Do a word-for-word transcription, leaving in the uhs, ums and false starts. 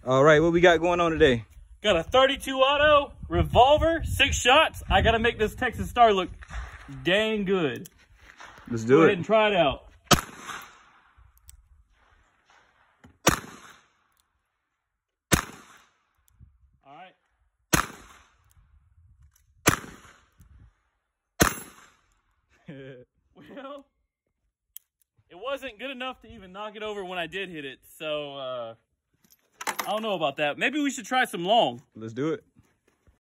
All right, what we got going on today? Got a thirty-two auto revolver, six shots. I gotta make this Texas Star look dang good. Let's do Go it. ahead and try it out. All right. Well, it wasn't good enough to even knock it over when I did hit it, so uh, I don't know about that. Maybe we should try some long. Let's do it.